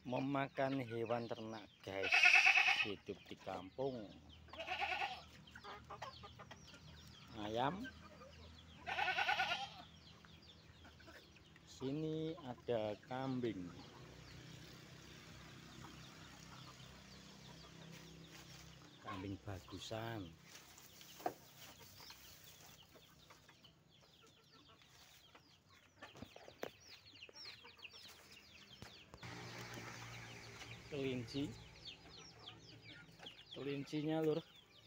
Memakan hewan ternak, guys, hidup di kampung. Ayam, sini ada kambing, kambing bagusan. Kelincinya lur.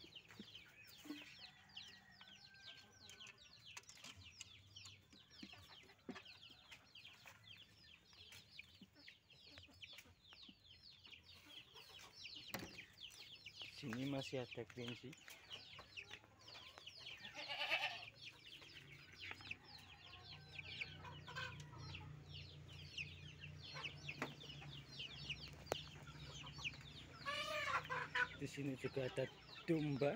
Sini masih ada kelinci. Di sini juga ada domba.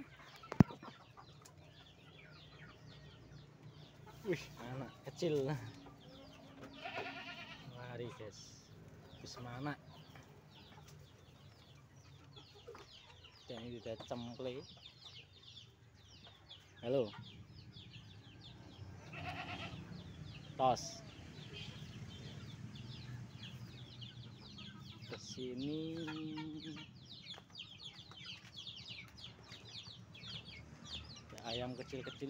Wih, anak kecil. Mari guys, mana? Dan ini udah cemple. Halo. Tos. Kesini. Ayam kecil-kecil.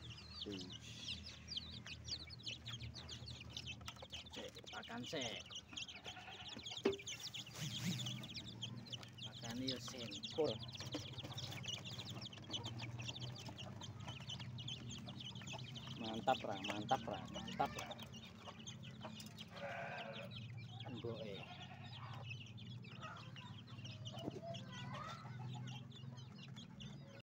Makan sih. Makan yuk sempur. Mantap lah. Boe.